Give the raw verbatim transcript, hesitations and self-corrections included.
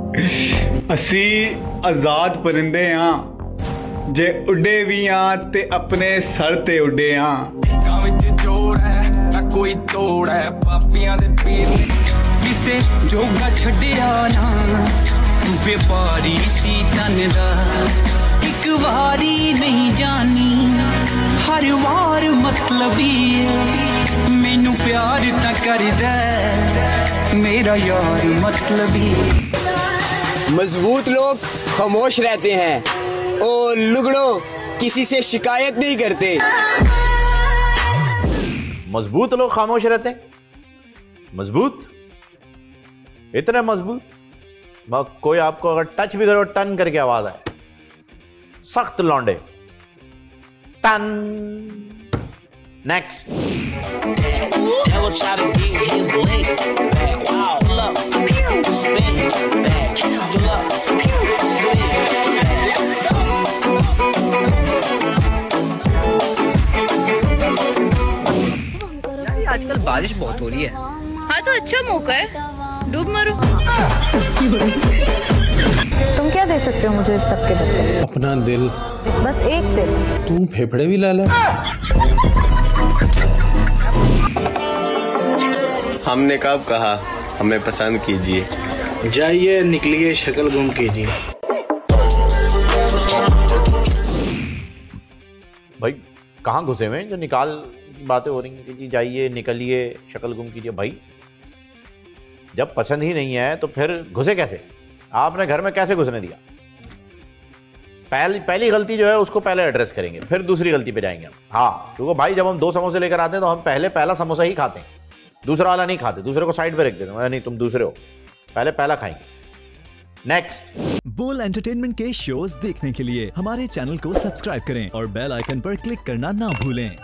असी आजाद परिंदे हाँ, जे उड़े भी हाँ ते अपने सर ते उड़े हाँ। जोड़ है ना कोई तोड़ है, पापियां दे पीर किसे जोगा छड्डिया ना, व्यापारी सी तन दा एक वारी नहीं जानी, हर वार मतलबी मैनू प्यार ता करदा मेरा यार मतलबी। मजबूत लोग खामोश रहते हैं और लुगड़ों किसी से शिकायत नहीं करते। मजबूत लोग खामोश रहते हैं? मजबूत? इतने मजबूत कोई आपको अगर टच भी करो टन करके आवाज आए। सख्त लौंडे। टन। नेक्स्ट। आजकल बारिश बहुत हो रही है। हाँ तो अच्छा मौका है, डूब मरो। तुम क्या दे सकते हो मुझे इस सब के बदले? अपना दिल। बस एक दिल? तुम फेफड़े भी ला ले। हमने कब कहा हमें पसंद कीजिए? जाइए निकलिए शक्ल गुम कीजिए। भाई कहाँ घुसे हुए जो निकाल बातें हो रही हैं कि जी जाइए निकलिए शक्ल गुम कीजिए। भाई जब पसंद ही नहीं है तो फिर घुसे कैसे? आपने घर में कैसे घुसने दिया? पहली पहली गलती जो है उसको पहले एड्रेस करेंगे, फिर दूसरी गलती पे जाएंगे हम। हाँ क्योंकि भाई जब हम दो समोसे लेकर आते हैं तो हम पहले पहला समोसा ही खाते हैं, दूसरा वाला नहीं खाते, दूसरे को साइड पे रख देते हैं। नहीं तुम दूसरे हो, पहले पहला खाएंगे। नेक्स्ट। बोल एंटरटेनमेंट के शोज देखने के लिए हमारे चैनल को सब्सक्राइब करें और बेल आइकन पर क्लिक करना ना भूलें।